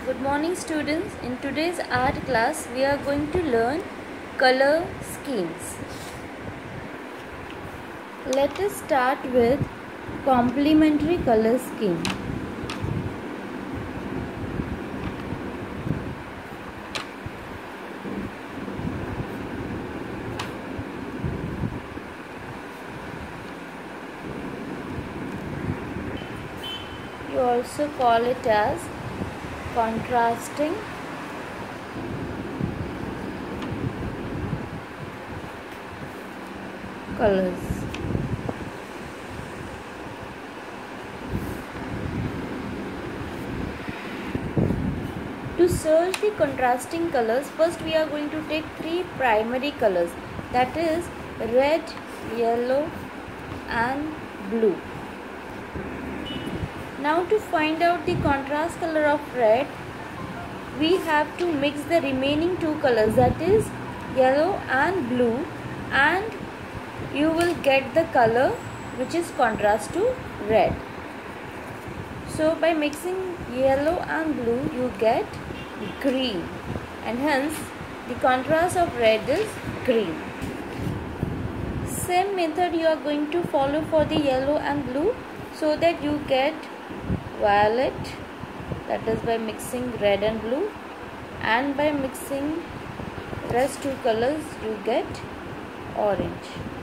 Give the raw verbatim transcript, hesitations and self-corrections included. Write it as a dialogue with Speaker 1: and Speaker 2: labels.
Speaker 1: Good morning students. In today's art class we are going to learn color schemes. Let us start with complementary color scheme. You also call it as contrasting colors. To search the contrasting colors, first we are going to take three primary colors, that is red, yellow and blue. Now to find out the contrast color of red, we have to mix the remaining two colors, that is yellow and blue, and you will get the color which is contrast to red. So by mixing yellow and blue you get green, and hence the contrast of red is green. Same method you are going to follow for the yellow and blue, so that you get violet, that is by mixing red and blue, and by mixing rest two colors you get orange.